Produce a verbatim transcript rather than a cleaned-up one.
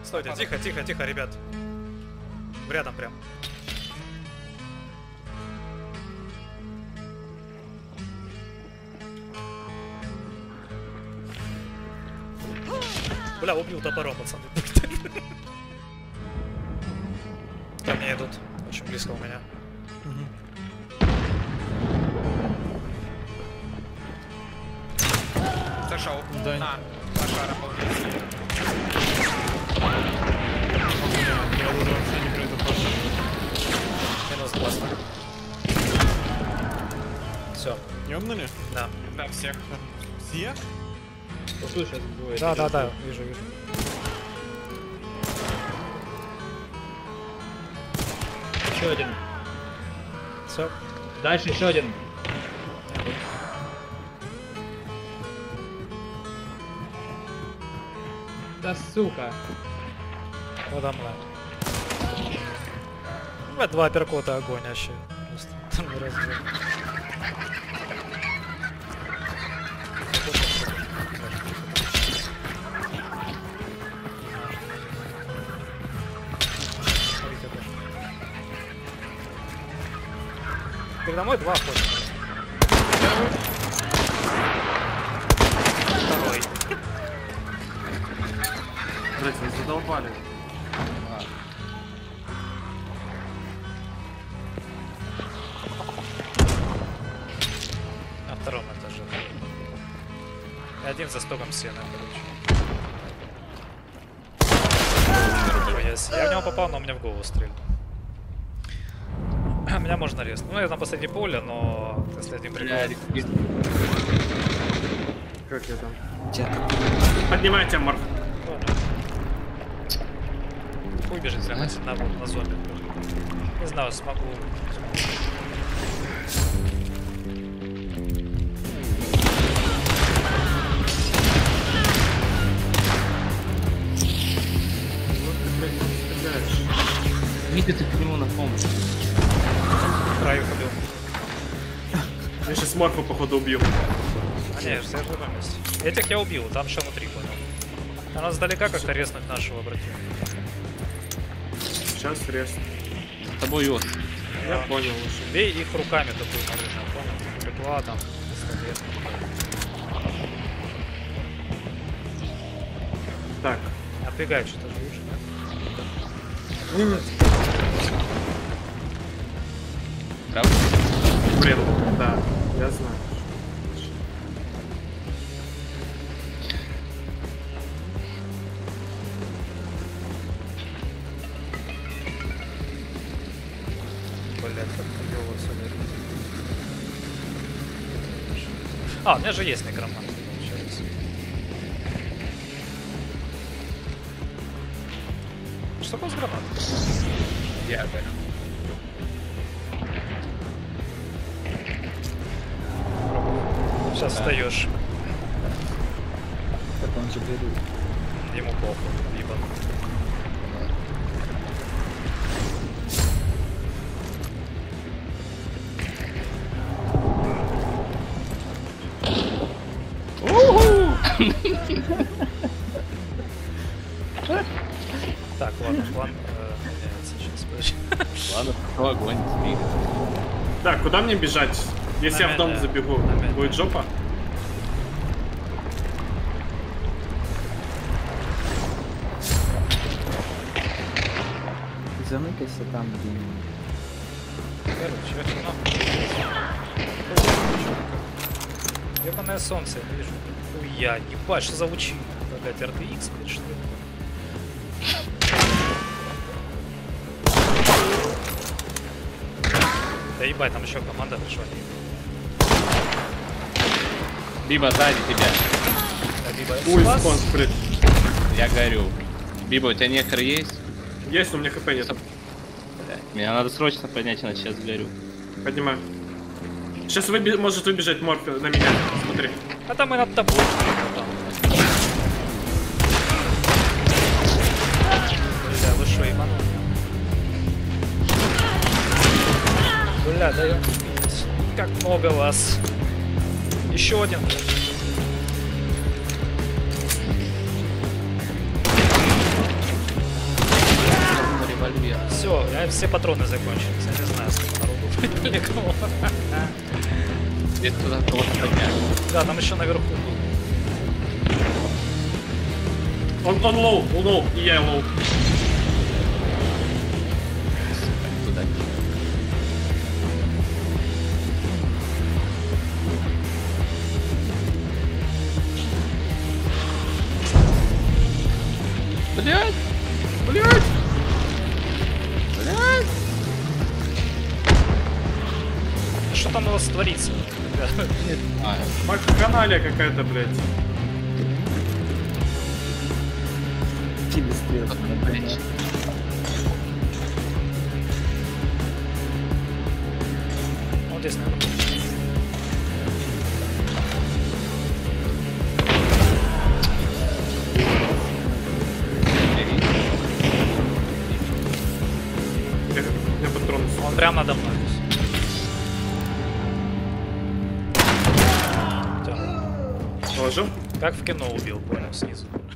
Стойте, тихо, тихо, тихо, ребят. Рядом прям. Бля, убил топором, пацаны. Ко мне идут. Очень близко у меня. Зашел. Да. На. Пошара полностью. Я уже вообще не предупрежден. Минус классно. Все. Ёбнули? Да. Да, всех. Всех? Вот тут сейчас будет. Да, да, да, вижу, вижу. Еще один. Все. Дальше еще один. Да сука. Подо мной. Ну, два апперкота огонь вообще. Просто там не разбил. Передо мной два ходят. Второй. Блять, вы задолбали. На втором этаже. И один за стоком сена, короче. Я, я в него попал, но он меня в голову стрельнул. Меня можно резать. Ну, я на последнее поле, но если один прикол. Как я там? Поднимайте, Марк. Хуй бежит зря на, на, на зомби. Не знаю, смогу. Мига, ты к нему на помощь. Краю убил. Я сейчас Марфу, походу, убью. А не, все в другом месте. Этих я убил, там еще внутри понял. Надо сдалека как-то резнуть нашего противника. Сейчас рез. С тобой Йос. Я А, понял уже. бей их руками такую наружу, понял? Прикладом, пистолет. Так. Отбегай, что-то же лучше, нет? Правда? Блин, да, я знаю. Блять, как хуёво сегодня. А, у меня же есть некромант. Получается. Что такое с гранат? Я так. Сейчас встаешь. Так он же берет. Ему похуй, ебан. Так, ладно, план э, меняется сейчас, подожди. Ладно, пошел огонь. Спи. Так, куда мне бежать? Если На я в дом меня. забегу, На меня. будет жопа? Замыкайся там, где... Короче, это нахуй. Ебаное солнце, я вижу. Хуя, ебать, что за лучи? Какая-то эр ти икс, блядь, что ли? Да ебать, там еще команда пришла. Биба сзади тебя. Да, Биба, Ой, спас. спон, блин. Я горю. Биба, у тебя некр есть? Есть, но у меня хп нет. Блядь, мне надо срочно поднять, иначе сейчас горю. Поднимаю. Сейчас выби... может выбежать Морф на меня. Смотри. А там и над тобой. Бля, вы шо, ебану? Бля, да я... Как много вас. Еще один. меня все патроны закончились. Я не знаю, сколько народу никого. Где-то туда кого-то подняли. Да, там еще наверху был. Он, он лоу, он лоу, и я лоу. Туда. Блять! Блять! Блять! Что там у вас творится? ребята? А, Вакханалия какая-то, блядь. Тебе стрелки надо, блядь. Вот здесь, наверное. Я, я патрон. Он прям надо мной здесь. Всё. Положил? Как в кино убил, понял, снизу.